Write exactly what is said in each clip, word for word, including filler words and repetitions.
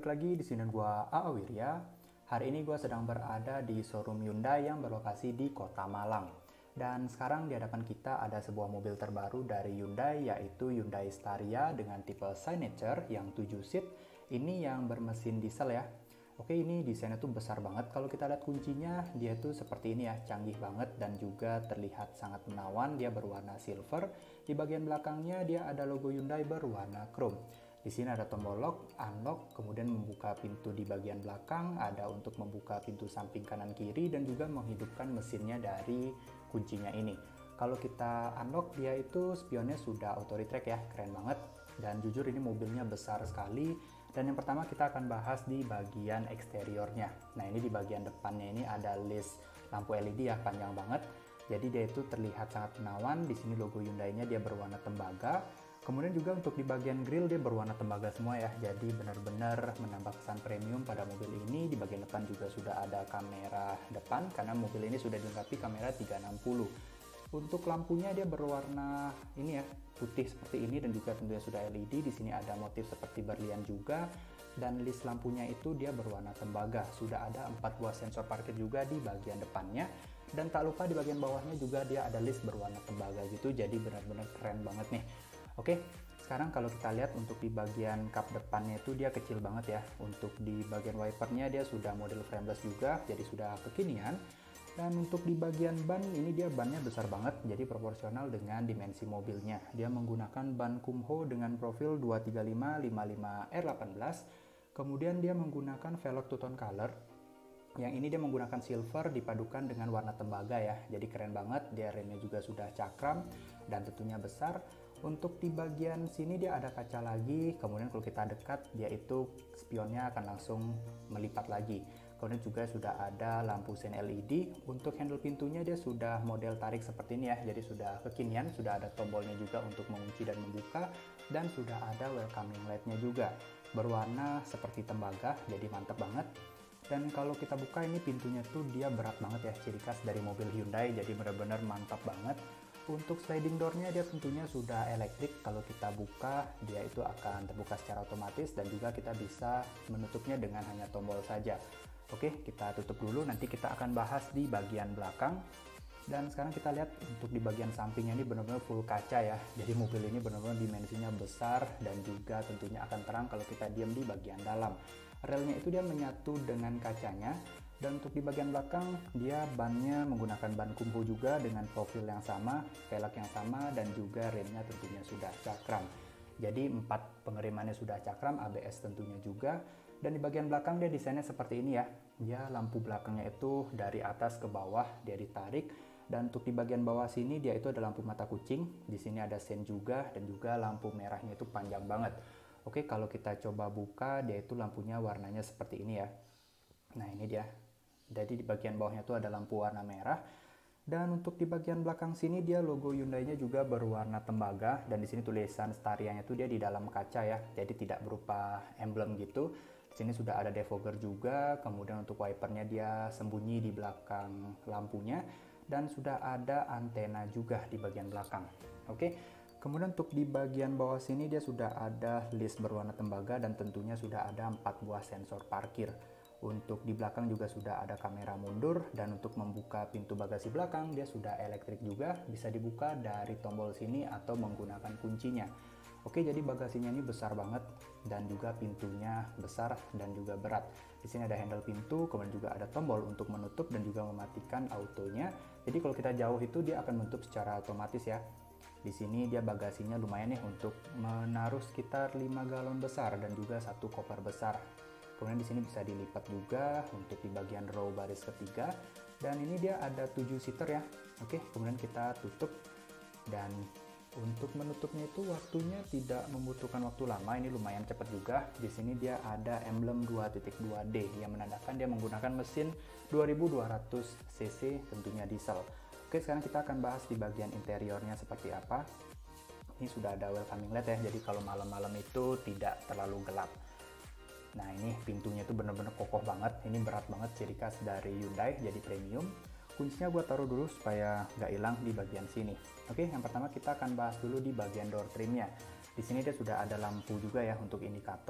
lagi di sini gua A A Wirya. Hari ini gua sedang berada di showroom Hyundai yang berlokasi di Kota Malang. Dan sekarang di hadapan kita ada sebuah mobil terbaru dari Hyundai, yaitu Hyundai Staria dengan tipe Signature yang tujuh seat. Ini yang bermesin diesel ya. Oke, ini desainnya tuh besar banget. Kalau kita lihat kuncinya, dia tuh seperti ini ya, canggih banget dan juga terlihat sangat menawan. Dia berwarna silver. Di bagian belakangnya dia ada logo Hyundai berwarna chrome. Di sini ada tombol lock, unlock, kemudian membuka pintu di bagian belakang, ada untuk membuka pintu samping kanan kiri dan juga menghidupkan mesinnya dari kuncinya ini. Kalau kita unlock, dia itu spionnya sudah auto retract ya, keren banget. Dan jujur ini mobilnya besar sekali. Dan yang pertama kita akan bahas di bagian eksteriornya. Nah, ini di bagian depannya ini ada list lampu L E D ya, panjang banget. Jadi dia itu terlihat sangat menawan. Di sini logo Hyundai-nya dia berwarna tembaga. Kemudian juga untuk di bagian grill dia berwarna tembaga semua ya. Jadi benar-benar menambah kesan premium pada mobil ini. Di bagian depan juga sudah ada kamera depan karena mobil ini sudah dilengkapi kamera tiga enam nol. Untuk lampunya dia berwarna ini ya, putih seperti ini dan juga tentunya sudah L E D. Di sini ada motif seperti berlian juga dan list lampunya itu dia berwarna tembaga. Sudah ada empat buah sensor parkir juga di bagian depannya. Dan tak lupa di bagian bawahnya juga dia ada list berwarna tembaga gitu. Jadi benar-benar keren banget nih. Oke, sekarang kalau kita lihat untuk di bagian kap depannya itu dia kecil banget ya. Untuk di bagian wipernya dia sudah model frameless juga, jadi sudah kekinian. Dan untuk di bagian ban ini dia bannya besar banget, jadi proporsional dengan dimensi mobilnya. Dia menggunakan ban Kumho dengan profil dua tiga lima lima lima R delapan belas. Kemudian dia menggunakan velg two-tone color. Yang ini dia menggunakan silver dipadukan dengan warna tembaga ya. Jadi keren banget, dia remnya juga sudah cakram dan tentunya besar. Untuk di bagian sini dia ada kaca lagi, kemudian kalau kita dekat dia itu spionnya akan langsung melipat lagi. Kemudian juga sudah ada lampu sein L E D. Untuk handle pintunya dia sudah model tarik seperti ini ya, jadi sudah kekinian, sudah ada tombolnya juga untuk mengunci dan membuka, dan sudah ada welcoming light-nya juga. Berwarna seperti tembaga, jadi mantap banget. Dan kalau kita buka ini pintunya tuh dia berat banget ya, ciri khas dari mobil Hyundai, jadi benar-benar mantap banget. Untuk sliding door-nya dia tentunya sudah elektrik. Kalau kita buka, dia itu akan terbuka secara otomatis dan juga kita bisa menutupnya dengan hanya tombol saja. Oke, kita tutup dulu, nanti kita akan bahas di bagian belakang. Dan sekarang kita lihat untuk di bagian sampingnya ini benar-benar full kaca ya. Jadi mobil ini benar-benar dimensinya besar dan juga tentunya akan terang kalau kita diam di bagian dalam. Relnya itu dia menyatu dengan kacanya. Dan untuk di bagian belakang, dia bannya menggunakan ban Kumho juga dengan profil yang sama, velg yang sama, dan juga remnya tentunya sudah cakram. Jadi empat pengerimannya sudah cakram, A B S tentunya juga. Dan di bagian belakang dia desainnya seperti ini ya. Dia lampu belakangnya itu dari atas ke bawah, dia ditarik. Dan untuk di bagian bawah sini dia itu ada lampu mata kucing. Di sini ada sein juga, dan juga lampu merahnya itu panjang banget. Oke, kalau kita coba buka, dia itu lampunya warnanya seperti ini ya. Nah, ini dia. Jadi di bagian bawahnya itu ada lampu warna merah. Dan untuk di bagian belakang sini dia logo Hyundai-nya juga berwarna tembaga. Dan di sini tulisan Staria-nya itu dia di dalam kaca ya. Jadi tidak berupa emblem gitu. Di sini sudah ada defogger juga. Kemudian untuk wipernya dia sembunyi di belakang lampunya. Dan sudah ada antena juga di bagian belakang. Oke. Kemudian untuk di bagian bawah sini dia sudah ada list berwarna tembaga dan tentunya sudah ada empat buah sensor parkir. Untuk di belakang juga sudah ada kamera mundur dan untuk membuka pintu bagasi belakang dia sudah elektrik juga, bisa dibuka dari tombol sini atau menggunakan kuncinya. Oke, jadi bagasinya ini besar banget dan juga pintunya besar dan juga berat. Di sini ada handle pintu, kemudian juga ada tombol untuk menutup dan juga mematikan autonya. Jadi kalau kita jauh itu dia akan menutup secara otomatis ya. Di sini dia bagasinya lumayan nih untuk menaruh sekitar lima galon besar dan juga satu koper besar. Kemudian di sini bisa dilipat juga untuk di bagian row baris ketiga. Dan ini dia ada tujuh seater ya. Oke, kemudian kita tutup. Dan untuk menutupnya itu waktunya tidak membutuhkan waktu lama. Ini lumayan cepat juga. Di sini dia ada emblem dua titik dua D yang menandakan dia menggunakan mesin dua ribu dua ratus cc tentunya diesel. Oke, sekarang kita akan bahas di bagian interiornya seperti apa. Ini sudah ada welcoming light ya. Jadi kalau malam-malam itu tidak terlalu gelap. Nah, ini pintunya itu bener-bener kokoh banget. Ini berat banget, ciri khas dari Hyundai, jadi premium. Kuncinya gue taruh dulu supaya nggak hilang di bagian sini. Oke, yang pertama kita akan bahas dulu di bagian door trimnya. Di sini dia sudah ada lampu juga ya untuk indikator.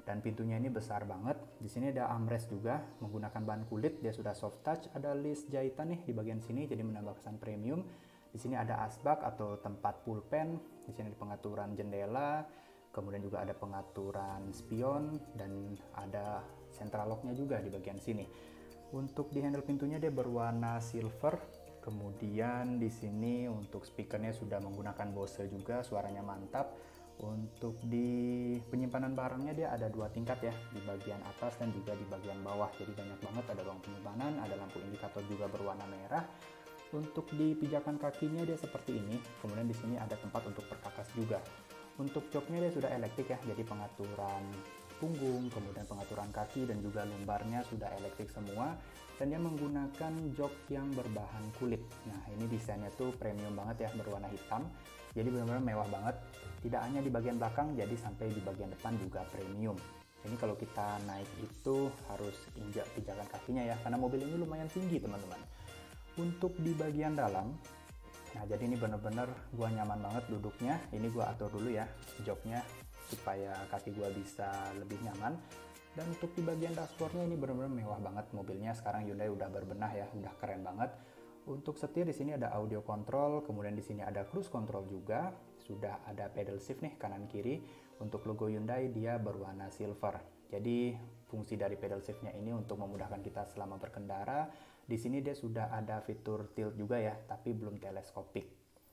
Dan pintunya ini besar banget. Di sini ada armrest juga menggunakan bahan kulit, dia sudah soft touch, ada list jahitan nih di bagian sini jadi menambah kesan premium. Di sini ada asbak atau tempat pulpen, di sini ada pengaturan jendela, kemudian juga ada pengaturan spion dan ada central lock-nya juga di bagian sini. Untuk di handle pintunya dia berwarna silver. Kemudian di sini untuk speakernya sudah menggunakan Bose juga, suaranya mantap. Untuk di penyimpanan barangnya dia ada dua tingkat ya, di bagian atas dan juga di bagian bawah. Jadi banyak banget, ada ruang penyimpanan, ada lampu indikator juga berwarna merah. Untuk di pijakan kakinya dia seperti ini. Kemudian di sini ada tempat untuk perkakas juga. Untuk joknya dia sudah elektrik ya, jadi pengaturan punggung, kemudian pengaturan kaki dan juga lumbarnya sudah elektrik semua. Dan dia menggunakan jok yang berbahan kulit. Nah ini desainnya tuh premium banget ya, berwarna hitam. Jadi benar-benar mewah banget. Tidak hanya di bagian belakang, jadi sampai di bagian depan juga premium. Ini kalau kita naik itu harus injak pijakan kakinya ya, karena mobil ini lumayan tinggi teman-teman. Untuk di bagian dalam, nah jadi ini benar-benar gua nyaman banget duduknya. Ini gua atur dulu ya joknya supaya kaki gua bisa lebih nyaman. Dan untuk di bagian dashboardnya ini benar-benar mewah banget mobilnya. Sekarang Hyundai udah berbenah ya, udah keren banget. Untuk setir di sini ada audio control, kemudian di sini ada cruise control juga. Sudah ada pedal shift nih kanan kiri. Untuk logo Hyundai dia berwarna silver. Jadi fungsi dari pedal shiftnya ini untuk memudahkan kita selama berkendara. Di sini dia sudah ada fitur tilt juga ya, tapi belum teleskopik.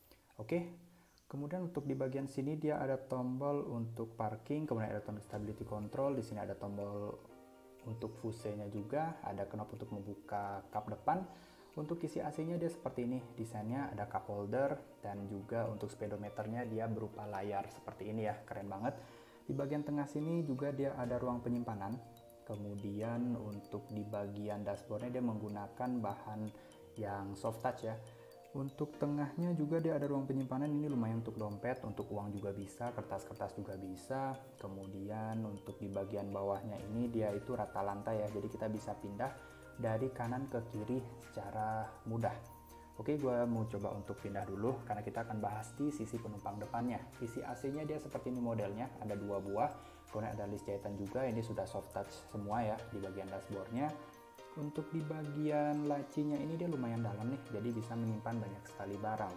Oke. Kemudian untuk di bagian sini dia ada tombol untuk parking, kemudian ada tombol stability control. Di sini ada tombol untuk fuse-nya juga, ada knop untuk membuka kap depan. Untuk isi A C-nya dia seperti ini, desainnya ada cup holder dan juga untuk speedometernya dia berupa layar seperti ini ya, keren banget. Di bagian tengah sini juga dia ada ruang penyimpanan. Kemudian untuk di bagian dashboardnya dia menggunakan bahan yang soft touch ya. Untuk tengahnya juga dia ada ruang penyimpanan, ini lumayan untuk dompet, untuk uang juga bisa, kertas-kertas juga bisa. Kemudian untuk di bagian bawahnya ini dia itu rata lantai ya, jadi kita bisa pindah dari kanan ke kiri secara mudah. Oke, gue mau coba untuk pindah dulu karena kita akan bahas di sisi penumpang depannya. Sisi A C-nya dia seperti ini modelnya, ada dua buah, kemudian ada list jahitan juga, ini sudah soft touch semua ya di bagian dashboardnya. Untuk di bagian lacinya ini dia lumayan dalam nih, jadi bisa menyimpan banyak sekali barang.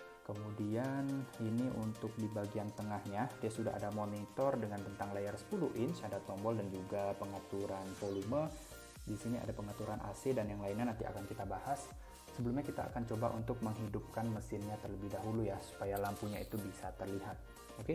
Kemudian ini untuk di bagian tengahnya dia sudah ada monitor dengan bentang layar sepuluh inch, ada tombol dan juga pengaturan volume. Di sini ada pengaturan A C dan yang lainnya nanti akan kita bahas. Sebelumnya kita akan coba untuk menghidupkan mesinnya terlebih dahulu ya, supaya lampunya itu bisa terlihat. Oke.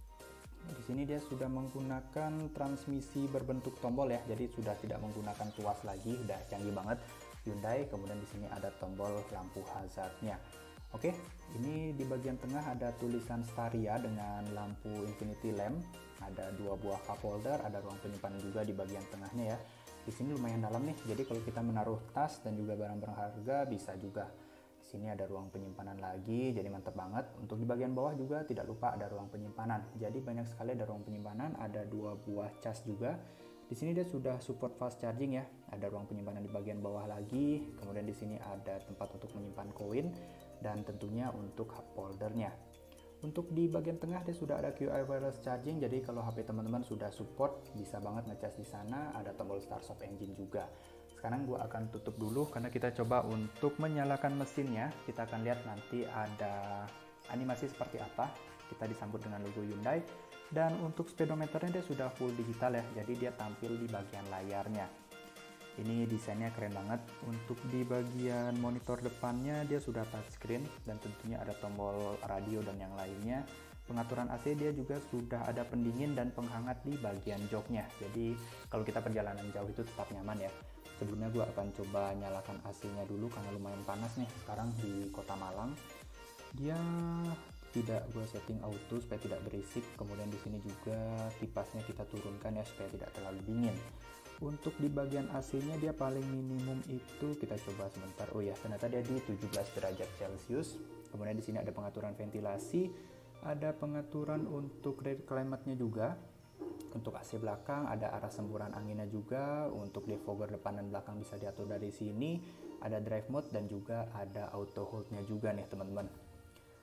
Di sini dia sudah menggunakan transmisi berbentuk tombol ya, jadi sudah tidak menggunakan tuas lagi, udah canggih banget Hyundai. Kemudian di sini ada tombol lampu hazardnya. Oke, ini di bagian tengah ada tulisan Staria dengan lampu infinity lamp, ada dua buah cup holder, ada ruang penyimpanan juga di bagian tengahnya ya. Di sini lumayan dalam nih, jadi kalau kita menaruh tas dan juga barang berharga bisa juga. Di sini ada ruang penyimpanan lagi, jadi mantap banget. Untuk di bagian bawah juga tidak lupa ada ruang penyimpanan. Jadi banyak sekali ada ruang penyimpanan, ada dua buah cas juga. Di sini dia sudah support fast charging ya. Ada ruang penyimpanan di bagian bawah lagi. Kemudian di sini ada tempat untuk menyimpan koin dan tentunya untuk cup holdernya. Untuk di bagian tengah dia sudah ada Q I wireless charging, jadi kalau H P teman-teman sudah support bisa banget ngecas di sana. Ada tombol start stop engine juga. Sekarang gua akan tutup dulu karena kita coba untuk menyalakan mesinnya. Kita akan lihat nanti ada animasi seperti apa. Kita disambut dengan logo Hyundai. Dan untuk speedometernya dia sudah full digital ya, jadi dia tampil di bagian layarnya. Ini desainnya keren banget. Untuk di bagian monitor depannya dia sudah touchscreen dan tentunya ada tombol radio dan yang lainnya. Pengaturan A C dia juga sudah ada pendingin dan penghangat di bagian joknya. Jadi kalau kita perjalanan jauh itu tetap nyaman ya. Sebelumnya gue akan coba nyalakan A C-nya dulu karena lumayan panas nih sekarang di Kota Malang. Dia tidak gue setting auto supaya tidak berisik. Kemudian di sini juga kipasnya kita turunkan ya supaya tidak terlalu dingin. Untuk di bagian A C-nya dia paling minimum itu kita coba sebentar. Oh ya, ternyata dia di tujuh belas derajat Celcius. Kemudian di sini ada pengaturan ventilasi, ada pengaturan untuk rear climate-nya juga. Untuk A C belakang ada arah semburan anginnya juga. Untuk defogger depan dan belakang bisa diatur dari sini. Ada drive mode dan juga ada auto hold-nya juga nih teman-teman.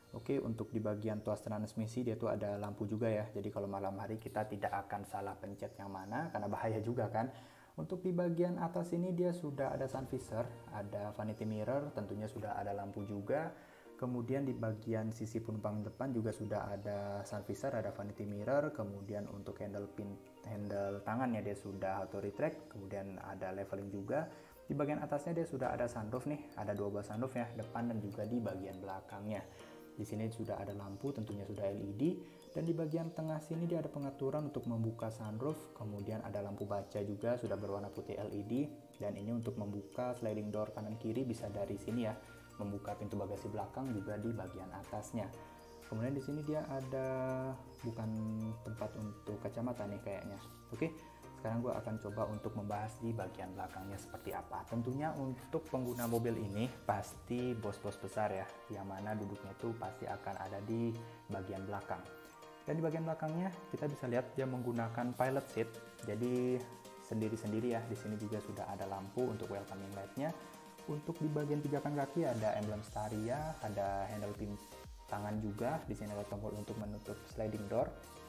Oke, untuk di bagian tuas transmisi dia tuh ada lampu juga ya. Jadi kalau malam hari kita tidak akan salah pencet yang mana karena bahaya juga kan. Untuk di bagian atas ini dia sudah ada sun visor, ada vanity mirror, tentunya sudah ada lampu juga. Kemudian di bagian sisi penumpang depan juga sudah ada sun visor, ada vanity mirror. Kemudian untuk handle pin, handle tangannya dia sudah auto retract. Kemudian ada leveling juga. Di bagian atasnya dia sudah ada sunroof nih, ada dua buah sunroof ya, depan dan juga di bagian belakangnya. Di sini sudah ada lampu, tentunya sudah L E D, dan di bagian tengah sini dia ada pengaturan untuk membuka sunroof, kemudian ada lampu baca juga sudah berwarna putih L E D, dan ini untuk membuka sliding door kanan kiri bisa dari sini ya, membuka pintu bagasi belakang juga di bagian atasnya. Kemudian di sini dia ada bukan tempat untuk kacamata nih kayaknya. Oke. Sekarang gue akan coba untuk membahas di bagian belakangnya seperti apa. Tentunya untuk pengguna mobil ini pasti bos-bos besar ya, yang mana duduknya itu pasti akan ada di bagian belakang. Dan di bagian belakangnya kita bisa lihat dia menggunakan pilot seat, jadi sendiri-sendiri ya. Di sini juga sudah ada lampu untuk welcoming light-nya. Untuk di bagian pijakan kaki ada emblem Staria, ada handle pin tangan juga. Di sini ada tombol untuk menutup sliding door.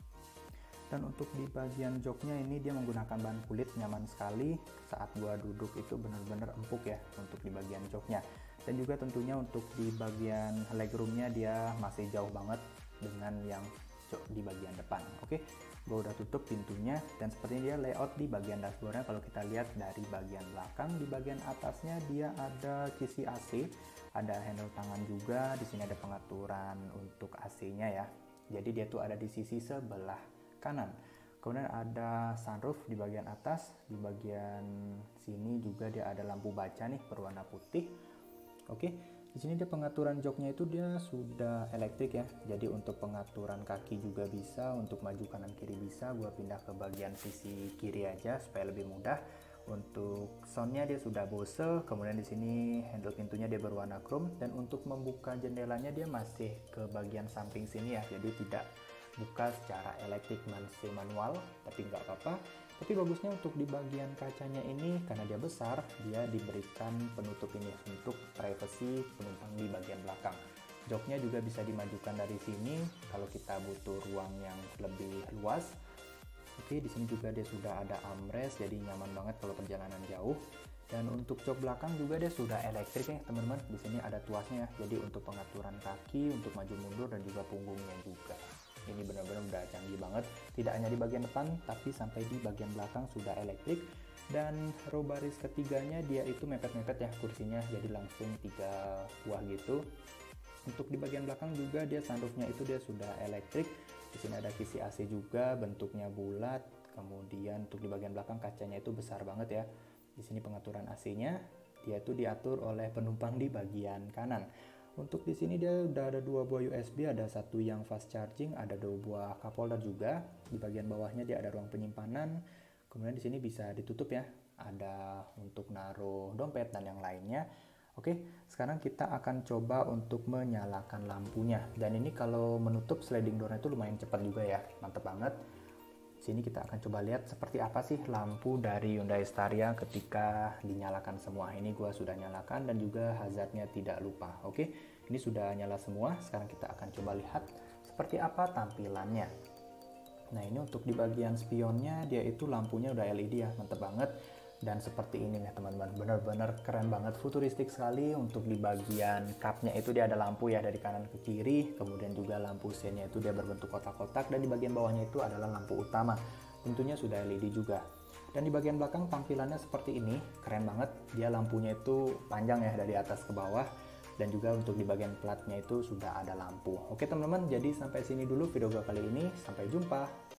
Dan untuk di bagian joknya ini dia menggunakan bahan kulit, nyaman sekali. Saat gua duduk itu benar-benar empuk ya untuk di bagian joknya. Dan juga tentunya untuk di bagian legroomnya dia masih jauh banget dengan yang jok di bagian depan. Oke, gua udah tutup pintunya dan sepertinya dia layout di bagian dashboardnya. Kalau kita lihat dari bagian belakang, di bagian atasnya dia ada kisi A C, ada handle tangan juga. Di sini ada pengaturan untuk A C-nya ya. Jadi dia tuh ada di sisi sebelah kanan. Kemudian ada sunroof di bagian atas, di bagian sini juga dia ada lampu baca nih berwarna putih. Oke, di sini dia pengaturan joknya itu dia sudah elektrik ya. Jadi untuk pengaturan kaki juga bisa, untuk maju kanan kiri bisa. Gua pindah ke bagian sisi kiri aja supaya lebih mudah. Untuk soundnya dia sudah Bose, kemudian di sini handle pintunya dia berwarna chrome, dan untuk membuka jendelanya dia masih ke bagian samping sini ya. Jadi tidak buka secara elektrik masih manual, tapi nggak apa-apa. Tapi bagusnya untuk di bagian kacanya ini karena dia besar, dia diberikan penutup ini untuk privacy penumpang di bagian belakang. Joknya juga bisa dimajukan dari sini kalau kita butuh ruang yang lebih luas. Oke, di sini juga dia sudah ada armrest, jadi nyaman banget kalau perjalanan jauh. Dan untuk jok belakang juga dia sudah elektrik ya teman-teman. Di sini ada tuasnya ya, jadi untuk pengaturan kaki, untuk maju mundur dan juga punggungnya juga. Ini benar-benar udah canggih banget, tidak hanya di bagian depan tapi sampai di bagian belakang sudah elektrik. Dan row baris ketiganya dia itu mepet-mepet ya kursinya, jadi langsung tiga buah gitu. Untuk di bagian belakang juga dia sunroofnya itu dia sudah elektrik. Di sini ada kisi A C juga, bentuknya bulat. Kemudian untuk di bagian belakang kacanya itu besar banget ya. Di sini pengaturan A C-nya dia itu diatur oleh penumpang di bagian kanan. Untuk di sini dia udah ada dua buah U S B, ada satu yang fast charging, ada dua buah cup holder juga. Di bagian bawahnya dia ada ruang penyimpanan. Kemudian di sini bisa ditutup ya, ada untuk naruh dompet dan yang lainnya. Oke, sekarang kita akan coba untuk menyalakan lampunya. Dan ini kalau menutup sliding door-nya itu lumayan cepat juga ya, mantep banget. Sini kita akan coba lihat seperti apa sih lampu dari Hyundai Staria ketika dinyalakan semua. Ini gua sudah nyalakan dan juga hazardnya tidak lupa. Oke, ini sudah nyala semua. Sekarang kita akan coba lihat seperti apa tampilannya. Nah, ini untuk di bagian spionnya dia itu lampunya udah L E D ya, mantep banget. Dan seperti ini nih teman-teman, benar-benar keren banget, futuristik sekali. Untuk di bagian cupnya itu dia ada lampu ya dari kanan ke kiri, kemudian juga lampu sennya itu dia berbentuk kotak-kotak, dan di bagian bawahnya itu adalah lampu utama, tentunya sudah L E D juga. Dan di bagian belakang tampilannya seperti ini, keren banget, dia lampunya itu panjang ya dari atas ke bawah, dan juga untuk di bagian platnya itu sudah ada lampu. Oke teman-teman, jadi sampai sini dulu video gue kali ini, sampai jumpa.